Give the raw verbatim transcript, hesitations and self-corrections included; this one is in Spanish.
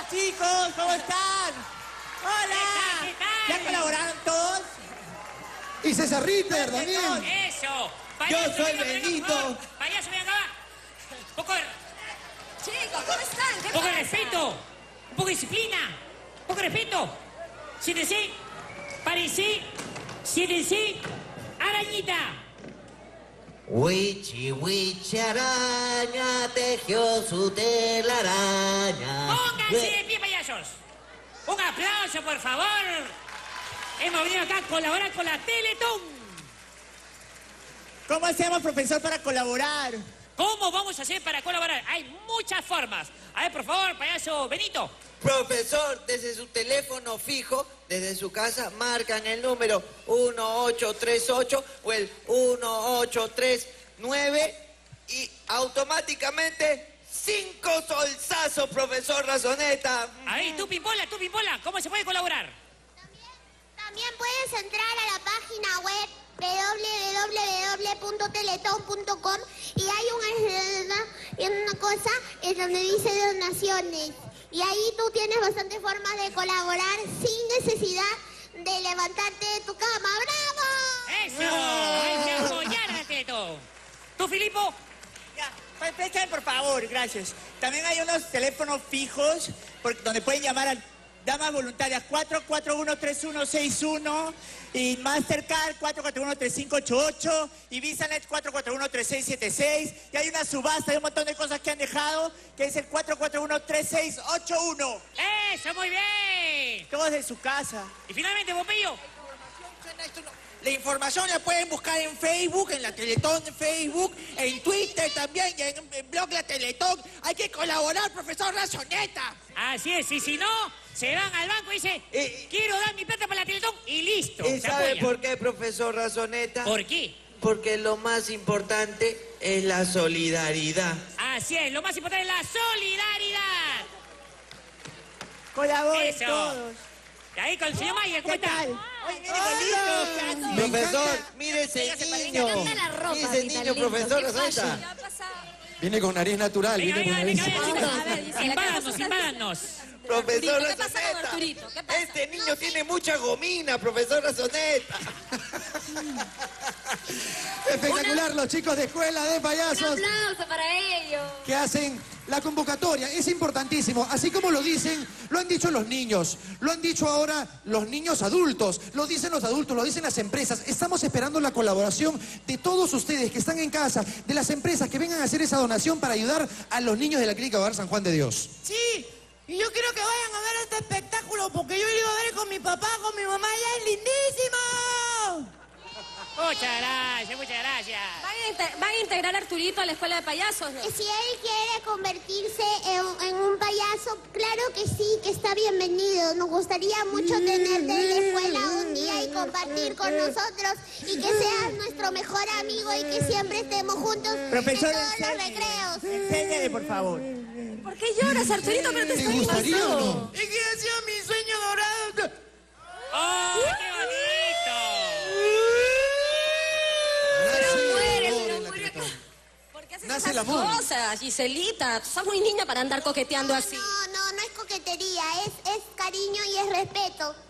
chicos, ¿cómo están? ¡Hola! ¿Qué tal? ¿Ya colaboraron todos? Y César Ritter también. ¡Eso! Yo soy venga, venga, Benito. por favor. Payaso, ven acá. Un poco de, Chicos, ¿cómo están? ¿Qué un poco de pasa? respeto. Un poco de disciplina. Un poco de respeto. Siéntense. Párense. Siéntense. Arañita. Wichi, wichi, araña, tejió su telaraña. Pónganse de pie, payasos. Un aplauso, por favor. Hemos venido acá a colaborar con la Teletón. ¿Cómo hacemos, profesor, para colaborar? ¿Cómo vamos a hacer para colaborar? Hay muchas formas. A ver, por favor, payaso Benito. Profesor, desde su teléfono fijo, desde su casa, marcan el número uno ocho tres ocho o el uno ocho tres nueve y automáticamente cinco solsazos, profesor Razoneta. Ahí, tú pimpola, tú pimpola. ¿Cómo se puede colaborar? También puedes entrar a la página web doble u doble u doble u punto teletón punto com y hay una, una cosa en donde dice donaciones. Y ahí tú tienes bastantes formas de colaborar sin necesidad de levantarte de tu cama. ¡Bravo! ¡Eso! ¡Hay que apoyar a Teletón! ¿Tú, Filipo? Ya, pues, préstame, por favor, gracias. También hay unos teléfonos fijos por, donde pueden llamar a damas voluntarias cuatro cuatro uno tres uno seis uno y Mastercard cuatro cuatro uno tres cinco ocho ocho y VisaNet cuatro cuatro uno tres seis siete seis y hay una subasta y un montón de cosas que han dejado que es el cuatro cuatro uno tres seis ocho uno. ¡Eso, muy bien! Todos de su casa. Y finalmente, Bombillo. La información la pueden buscar en Facebook, en la Teletón de Facebook, en Twitter también, y en el blog La Teletón. Hay que colaborar, profesor Razoneta. Así es, y si no, se van al banco y dicen, Eh, quiero dar mi plata para la Teletón y listo. ¿Y se sabe apoyan. por qué, profesor Razoneta? ¿Por qué? Porque lo más importante es la solidaridad. Así es, lo más importante es la solidaridad. Colaboren Eso. todos. Y ahí con el señor Mayer, ¿cómo ¿Qué está? tal? Oye, mire qué lindo. Me Profesor, encanta. mire ese Véngase para niño. Me encanta la ropa, Mire ese Vita, niño, lindo. profesor ¿Qué Razoneta. falla? ¿Qué ha pasado? Viene con nariz natural, Venga, viene con venga, nariz. venga, venga, A ver, chicos. dice, Invádanos, ¿qué invádanos. Profesor ¿qué pasa con Razoneta. Arturito? ¿Qué pasa? Este niño tiene mucha gomina, profesor Razoneta. Espectacular, los chicos de Escuela de Un Payasos aplauso para ellos. que hacen la convocatoria. Es importantísimo. Así como lo dicen, lo han dicho los niños, lo han dicho ahora los niños adultos, lo dicen los adultos, lo dicen las empresas. Estamos esperando la colaboración de todos ustedes que están en casa, de las empresas que vengan a hacer esa donación para ayudar a los niños de la Clínica Hogar San Juan de Dios. Sí, y yo quiero que vayan a ver este espectáculo, porque yo lo iba a ver con mi papá, con mi mamá, y es lindísimo. Muchas gracias, muchas gracias. ¿Van a, inte- van a integrar a Arturito a la escuela de payasos, no? Si él quiere convertirse en, en un payaso, claro que sí, que está bienvenido. Nos gustaría mucho tenerte en la escuela un día y compartir con nosotros y que seas nuestro mejor amigo y que siempre estemos juntos Profesor, en todos los enséñele. recreos. Enséñele, por favor. ¿Por qué lloras, Arturito? Pero te ¿Te estoy gustaría o pasando. no? Es que ha sido mi sueño dorado. ¡Oh, qué bonito! Pero Nace muere, el amor pero en la muere. Teletón. ¿Por qué haces Nace el esas amor. cosas, Giselita? Tú sos muy niña para andar coqueteando así. No, no, no es coquetería, es, es cariño y es respeto.